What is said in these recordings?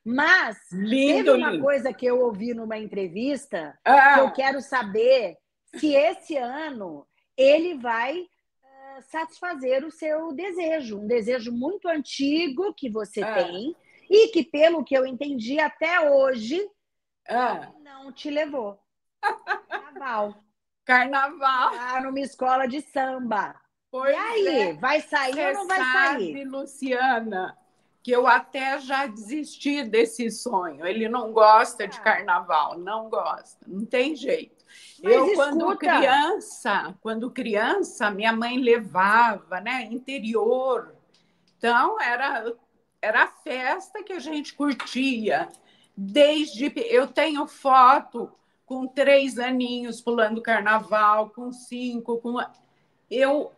Mas teve Lindo, uma lindo. coisa que eu ouvi numa entrevista que eu Ah, quero saber se esse ano ele vai satisfazer o seu desejo, um desejo muito antigo que você ah, tem e que, pelo que eu entendi, até hoje ah. não te levou. Carnaval. Carnaval. Lá numa escola de samba. E Pois aí, é. vai sair ou Você não vai sair? sabe, Luciana, que eu até já desisti desse sonho. Ele não gosta de Ah, carnaval, não gosta, não tem jeito. mas Eu, escuta, quando criança, minha mãe levava, né, interior. Então, era a festa que a gente curtia. Eu tenho foto com 3 aninhos pulando carnaval, com 5, eu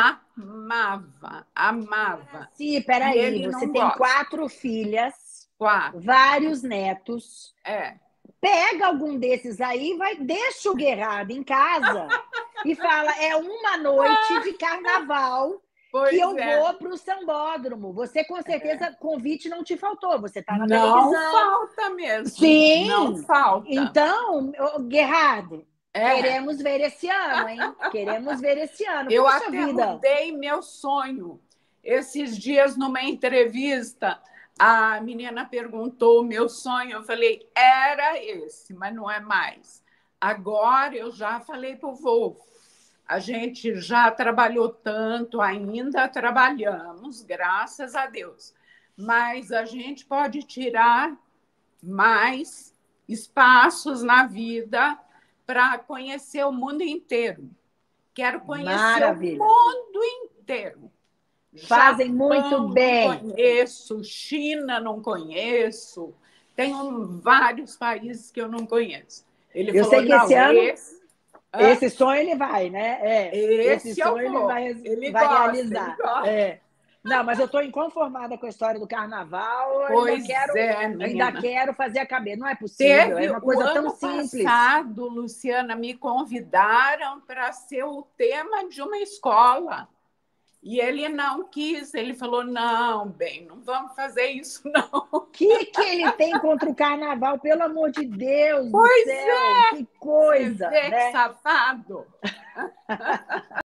amava, amava. se, E peraí, ele você não tem gosta. 4 filhas, 4. vários netos. É. Pega algum desses aí, vai, deixa o Guerrado em casa e fala: é uma noite de carnaval que Pois eu é. vou para o sambódromo. Você, com certeza, convite não te faltou. Você está na Não televisão. falta mesmo. Não Sim! falta. Então, Guerrado, É. queremos ver esse ano, hein? Queremos ver esse ano. Eu Poxa até vida! mudei meu sonho. Esses dias, numa entrevista, a menina perguntou o meu sonho. Eu falei, era esse, mas não é mais. Agora eu já falei para o Wolf. A gente já trabalhou tanto, ainda trabalhamos, graças a Deus. Mas a gente pode tirar mais espaços na vida para conhecer o mundo inteiro. Quero conhecer o Maravilha! mundo inteiro. Fazem muito Japão não bem. conheço, China não conheço, tenho vários países que eu não conheço. Ele Eu falou, sei que esse não, ano, hã? esse sonho ele vai, né? Esse Esse eu sonho ele vou. Ele vai gosta, ele realizar. gosta. Não, mas eu estou inconformada com a história do carnaval. Eu Pois é, ainda menina. quero fazer a cabeça. Não é possível, é Teve uma o coisa tão ano simples. passado, Luciana, me convidaram para ser o tema de uma escola. E ele não quis, ele falou: não, bem, não vamos fazer isso, não. O que ele tem contra o carnaval, pelo amor de Deus do Pois céu? é, Que você coisa, vê que né? safado.